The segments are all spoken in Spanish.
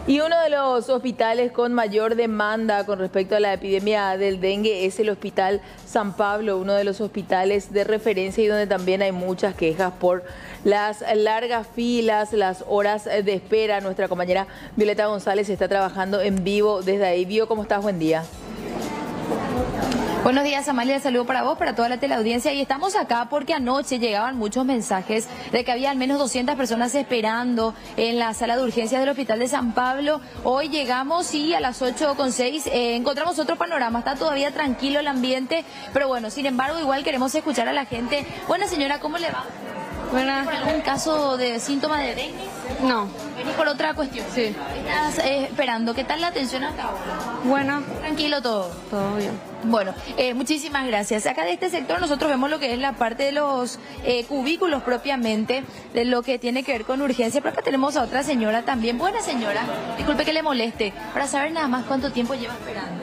Y uno de los hospitales con mayor demanda con respecto a la epidemia del dengue es el Hospital San Pablo, uno de los hospitales de referencia y donde también hay muchas quejas por las largas filas, las horas de espera. Nuestra compañera Violeta González está trabajando en vivo desde ahí. Vio, ¿cómo estás? Buen día. Buenos días, Amalia, saludo para vos, para toda la teleaudiencia, y estamos acá porque anoche llegaban muchos mensajes de que había al menos 200 personas esperando en la sala de urgencias del Hospital de San Pablo. Hoy llegamos y a las 8:06 encontramos otro panorama, está todavía tranquilo el ambiente, pero bueno, sin embargo, igual queremos escuchar a la gente. Buena señora, ¿cómo le va? Buenas. ¿Por algún caso de síntoma de dengue? No. ¿Venís por otra cuestión? Sí. ¿Estás esperando? ¿Qué tal la atención hasta ahora? Bueno, Tranquilo todo. todo bien. Bueno, muchísimas gracias. Acá de este sector nosotros vemos lo que es la parte de los cubículos propiamente, de lo que tiene que ver con urgencia, pero acá tenemos a otra señora también. Buena señora, disculpe que le moleste, para saber nada más cuánto tiempo lleva esperando.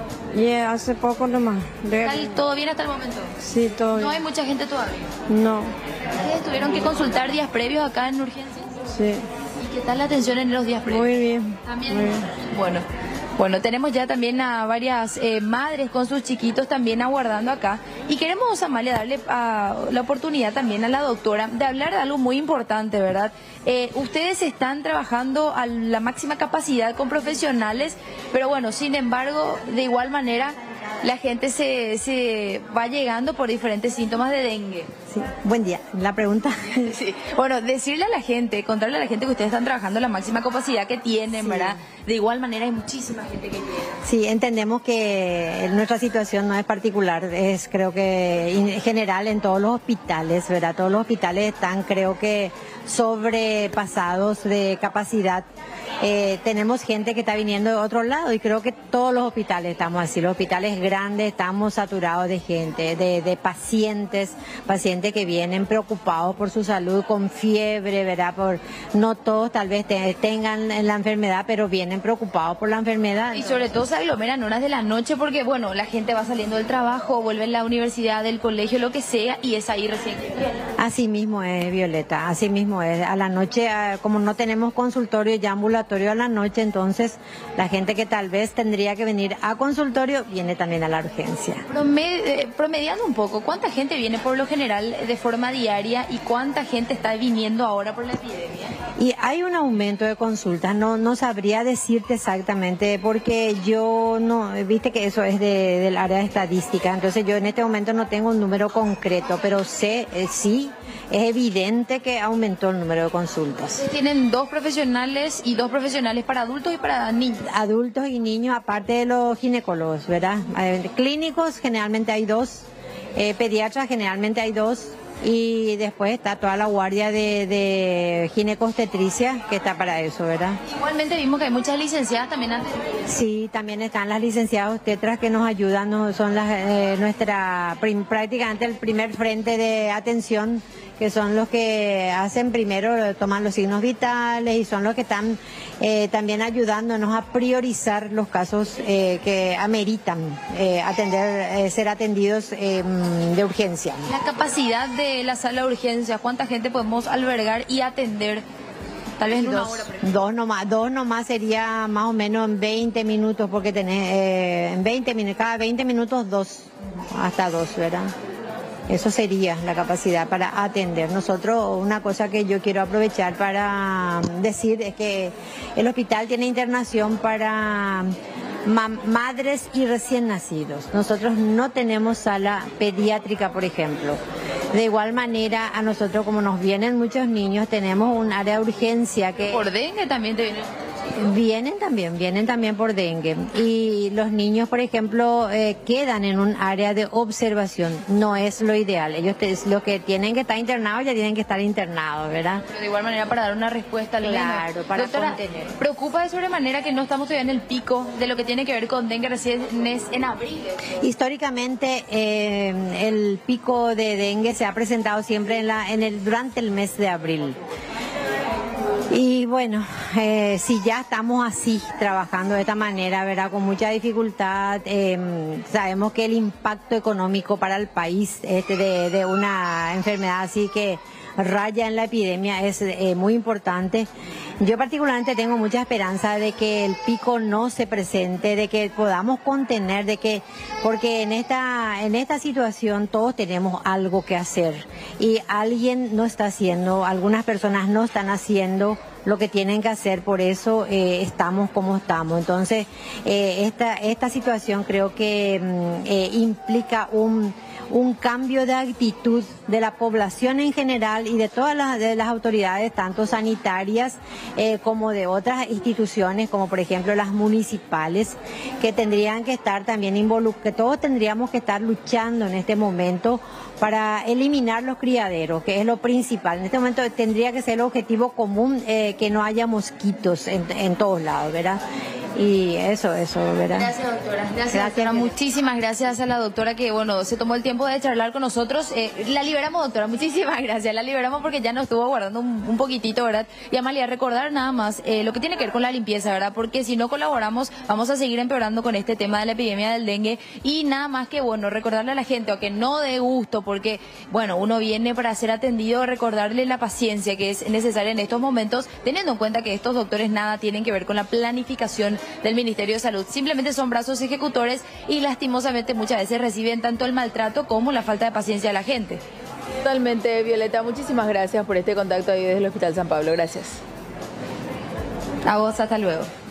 Y hace poco nomás. ¿Todo bien hasta el momento? Sí, todo No bien. hay mucha gente todavía. No, ¿Ustedes tuvieron que consultar días previos acá en urgencias? sí. ¿Y qué tal la atención en los días previos? Muy bien. ¿También? Muy bien. Bueno, tenemos ya también a varias madres con sus chiquitos también aguardando acá. Y queremos, Amalia, darle la oportunidad también a la doctora de hablar de algo muy importante, ¿verdad? Ustedes están trabajando a la máxima capacidad con profesionales, pero bueno, sin embargo, de igual manera, la gente se va llegando por diferentes síntomas de dengue. Sí. Buen día. La pregunta. Sí. Bueno, decirle a la gente, contarle a la gente que ustedes están trabajando a la máxima capacidad que tienen, Sí. ¿verdad? De igual manera hay muchísima gente que llega. Sí, entendemos que nuestra situación no es particular, es creo que general en todos los hospitales, ¿verdad? Todos los hospitales están creo que sobrepasados de capacidad. Tenemos gente que está viniendo de otro lado y creo que todos los hospitales estamos así, los hospitales grandes estamos saturados de gente, de pacientes que vienen preocupados por su salud, con fiebre, ¿verdad? No todos tal vez tengan la enfermedad, pero vienen preocupados por la enfermedad. Y sobre todo se aglomeran horas de la noche porque, bueno, la gente va saliendo del trabajo, vuelve a la universidad, del colegio, lo que sea, y es ahí recién que viene. Así mismo es, Violeta, así mismo es. A la noche, como no tenemos consultorio ya ambulatorio a la noche, entonces la gente que tal vez tendría que venir a consultorio viene también a la urgencia. Promediando un poco, ¿cuánta gente viene por lo general de forma diaria y cuánta gente está viniendo ahora por la epidemia? Y hay un aumento de consultas, no sabría decirte exactamente porque yo no, viste que eso es del área de estadística, entonces yo en este momento no tengo un número concreto, pero sé, sí, es evidente que aumentó el número de consultas. Tienen dos profesionales y dos profesionales para adultos y para niños. Adultos y niños, aparte de los ginecólogos, ¿verdad? Clínicos generalmente hay dos, pediatras generalmente hay dos. Y después está toda la guardia de ginecobstetricia que está para eso, ¿verdad? Igualmente vimos que hay muchas licenciadas también antes. Sí, también están las licenciadas obstetras que nos ayudan, son prácticamente el primer frente de atención, que son los que hacen primero, toman los signos vitales y son los que están también ayudándonos a priorizar los casos que ameritan ser atendidos de urgencia. La capacidad de la sala de urgencias, ¿cuánta gente podemos albergar y atender? Tal vez en una hora, por ejemplo. Dos nomás sería más o menos en 20 minutos, porque tenés cada 20 minutos hasta dos, ¿verdad? Eso sería la capacidad para atender. Nosotros, una cosa que yo quiero aprovechar para decir es que el hospital tiene internación para madres y recién nacidos. Nosotros no tenemos sala pediátrica, por ejemplo. De igual manera, a nosotros, como nos vienen muchos niños, tenemos un área de urgencia que... Por dengue también te vienen. Vienen también por dengue. Y los niños, por ejemplo, quedan en un área de observación. No es lo ideal. Ellos los que tienen que estar internados ya tienen que estar internados, ¿verdad? Pero de igual manera para dar una respuesta al Claro, para Doctora, contener. ¿preocupa de sobremanera que no estamos todavía en el pico de lo que tiene que ver con dengue recién en abril? Históricamente, el pico de dengue se ha presentado siempre durante el mes de abril. Y bueno, si ya estamos así, trabajando de esta manera, ¿verdad? Con mucha dificultad, sabemos que el impacto económico para el país de una enfermedad así que raya en la epidemia es muy importante. Yo particularmente tengo mucha esperanza de que el pico no se presente, de que podamos contener, porque en esta situación todos tenemos algo que hacer y alguien no está haciendo, algunas personas no están haciendo lo que tienen que hacer, por eso estamos como estamos. Entonces, esta situación creo que implica un cambio de actitud de la población en general y de todas las autoridades, tanto sanitarias como de otras instituciones, como por ejemplo las municipales, que tendrían que estar también involucrados, que todos tendríamos que estar luchando en este momento para eliminar los criaderos, que es lo principal. En este momento tendría que ser el objetivo común, que no haya mosquitos en todos lados, ¿verdad? Y eso, ¿verdad? Gracias, doctora. Gracias, doctora. Muchísimas gracias a la doctora que, bueno, se tomó el tiempo de charlar con nosotros. La liberamos, doctora. Muchísimas gracias. La liberamos porque ya nos estuvo aguardando un poquitito, ¿verdad? Y Amalia, recordar nada más lo que tiene que ver con la limpieza, ¿verdad? Porque si no colaboramos, vamos a seguir empeorando con este tema de la epidemia del dengue. Y nada más que, bueno, recordarle a la gente, aunque no dé gusto, porque, bueno, uno viene para ser atendido, recordarle la paciencia que es necesaria en estos momentos, teniendo en cuenta que estos doctores nada tienen que ver con la planificación del Ministerio de Salud. Simplemente son brazos ejecutores y lastimosamente muchas veces reciben tanto el maltrato como la falta de paciencia de la gente. Totalmente, Violeta. Muchísimas gracias por este contacto ahí desde el Hospital San Pablo. Gracias. A vos, hasta luego.